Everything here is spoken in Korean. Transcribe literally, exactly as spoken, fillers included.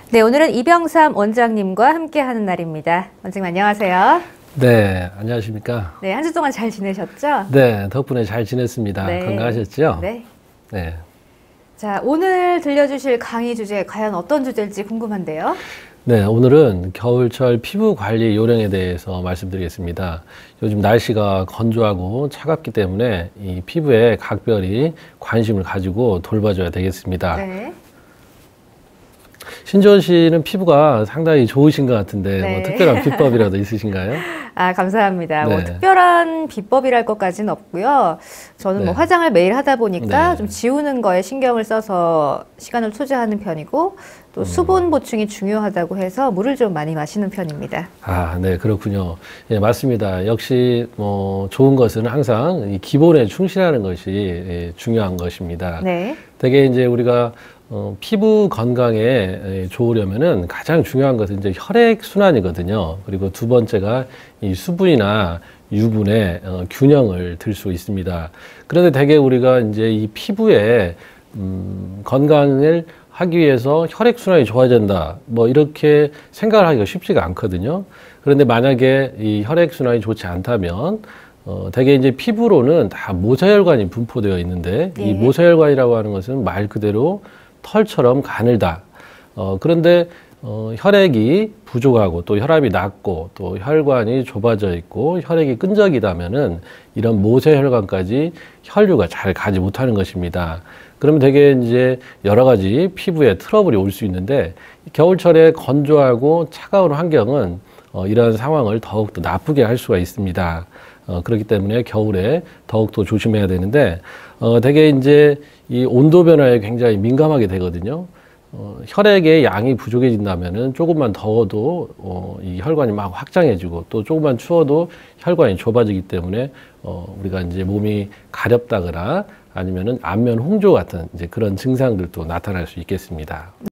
네, 오늘은 이병삼 원장님과 함께하는 날입니다. 원장님 안녕하세요. 네, 안녕하십니까. 네, 한 주 동안 잘 지내셨죠? 네, 덕분에 잘 지냈습니다. 네. 건강하셨죠? 네. 네. 자, 오늘 들려주실 강의 주제 과연 어떤 주제일지 궁금한데요. 네, 오늘은 겨울철 피부 관리 요령에 대해서 말씀드리겠습니다. 요즘 날씨가 건조하고 차갑기 때문에 이 피부에 각별히 관심을 가지고 돌봐줘야 되겠습니다. 네. 신지원 씨는 피부가 상당히 좋으신 것 같은데 네. 뭐 특별한 비법이라도 있으신가요? 아, 감사합니다. 네. 뭐 특별한 비법이랄 것까지는 없고요. 저는 네. 뭐 화장을 매일 하다 보니까 네. 좀 지우는 거에 신경을 써서 시간을 투자하는 편이고 또 음. 수분 보충이 중요하다고 해서 물을 좀 많이 마시는 편입니다. 아, 네, 그렇군요. 예, 맞습니다. 역시 뭐 좋은 것은 항상 이 기본에 충실하는 것이 예, 중요한 것입니다. 네. 되게 이제 우리가 어, 피부 건강에 예, 좋으려면은 가장 중요한 것은 이제 혈액 순환이거든요. 그리고 두 번째가 이 수분이나 유분의 어, 균형을 들 수 있습니다. 그런데 되게 우리가 이제 이 피부에 음, 건강을 하기 위해서 혈액순환이 좋아진다. 뭐 이렇게 생각을 하기가 쉽지가 않거든요. 그런데 만약에 이 혈액순환이 좋지 않다면 어, 대개 이제 피부로는 다 모세혈관이 분포되어 있는데 네. 이 모세혈관이라고 하는 것은 말 그대로 털처럼 가늘다. 어, 그런데 어, 혈액이 부족하고 또 혈압이 낮고 또 혈관이 좁아져 있고 혈액이 끈적이다면은 이런 모세혈관까지 혈류가 잘 가지 못하는 것입니다. 그러면 되게 이제 여러 가지 피부에 트러블이 올 수 있는데 겨울철에 건조하고 차가운 환경은 어, 이러한 상황을 더욱더 나쁘게 할 수가 있습니다. 어, 그렇기 때문에 겨울에 더욱더 조심해야 되는데 어, 되게 이제 이 온도 변화에 굉장히 민감하게 되거든요. 어, 혈액의 양이 부족해진다면은 조금만 더워도 어, 이 혈관이 막 확장해지고 또 조금만 추워도 혈관이 좁아지기 때문에 어, 우리가 이제 몸이 가렵다거나 아니면은 안면 홍조 같은 이제 그런 증상들도 나타날 수 있겠습니다.